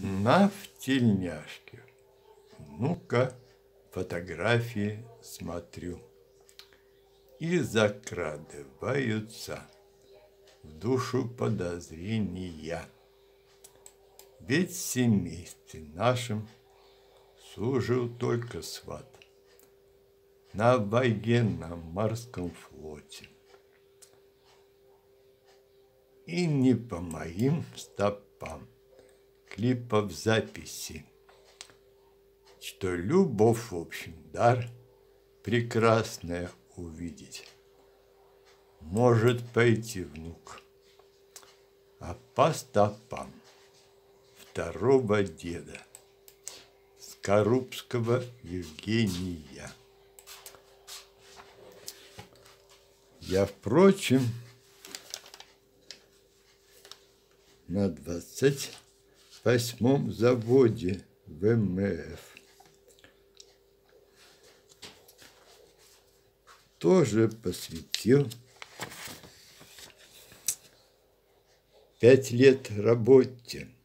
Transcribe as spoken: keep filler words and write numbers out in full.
На в тельняшке. Ну-ка, фотографии смотрю. И закрадываются в душу подозрения. Ведь в семействе нашем служил только сват на военно-морском флоте. И не по моим стопам клипов записи, что любовь, в общем, дар прекрасное увидеть может пойти внук, а по стопам второго деда Скорубского Евгения. Я, впрочем, на двадцать восьмом заводе ВМФ тоже посвятил пять лет работе.